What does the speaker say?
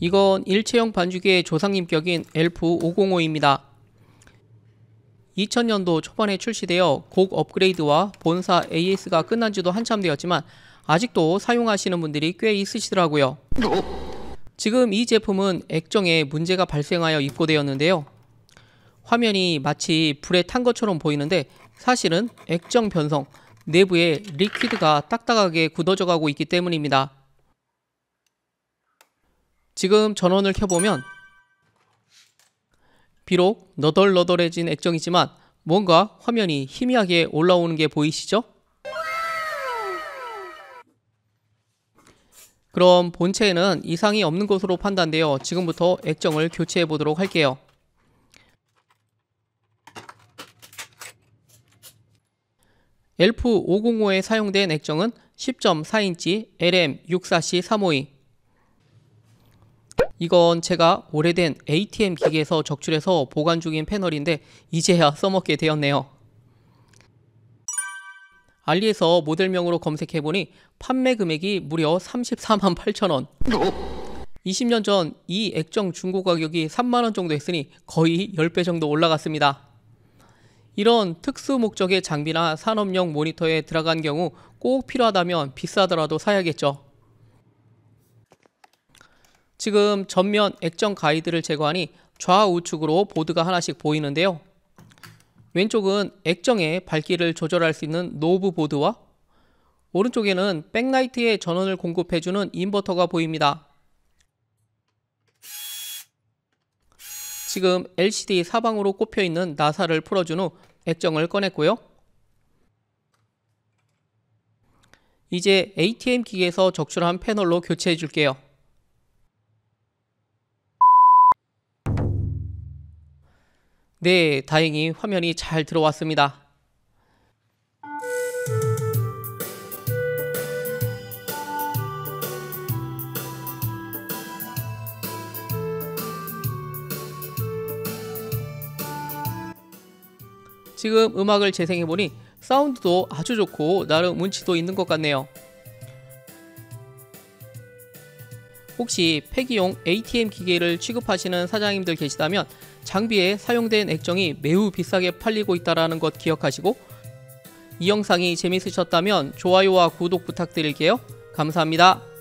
이건 일체형 반죽의 조상님격인 엘프505입니다. 2000년도 초반에 출시되어 곡 업그레이드와 본사 AS가 끝난 지도 한참 되었지만 아직도 사용하시는 분들이 꽤 있으시더라고요. 지금 이 제품은 액정에 문제가 발생하여 입고되었는데요. 화면이 마치 불에 탄 것처럼 보이는데 사실은 액정 변성, 내부에 리퀴드가 딱딱하게 굳어져 가고 있기 때문입니다. 지금 전원을 켜보면 비록 너덜너덜해진 액정이지만 뭔가 화면이 희미하게 올라오는 게 보이시죠? 그럼 본체에는 이상이 없는 것으로 판단되어 지금부터 액정을 교체해 보도록 할게요. 엘프505에 사용된 액정은 10.4인치 LM64C352. 이건 제가 오래된 ATM 기기에서 적출해서 보관 중인 패널인데 이제야 써먹게 되었네요. 알리에서 모델명으로 검색해보니 판매 금액이 무려 34만 8천원. 20년 전 이 액정 중고 가격이 3만원 정도 했으니 거의 10배 정도 올라갔습니다. 이런 특수 목적의 장비나 산업용 모니터에 들어간 경우 꼭 필요하다면 비싸더라도 사야겠죠. 지금 전면 액정 가이드를 제거하니 좌우측으로 보드가 하나씩 보이는데요. 왼쪽은 액정의 밝기를 조절할 수 있는 노브 보드와 오른쪽에는 백라이트에 전원을 공급해주는 인버터가 보입니다. 지금 LCD 사방으로 꼽혀있는 나사를 풀어준 후 액정을 꺼냈고요. 이제 ATM 기기에서 적출한 패널로 교체해 줄게요. 네, 다행히 화면이 잘 들어왔습니다. 지금 음악을 재생해보니 사운드도 아주 좋고 나름 운치도 있는 것 같네요. 혹시 폐기용 ATM 기계를 취급하시는 사장님들 계시다면 장비에 사용된 액정이 매우 비싸게 팔리고 있다는 것 기억하시고, 이 영상이 재밌으셨다면 좋아요와 구독 부탁드릴게요. 감사합니다.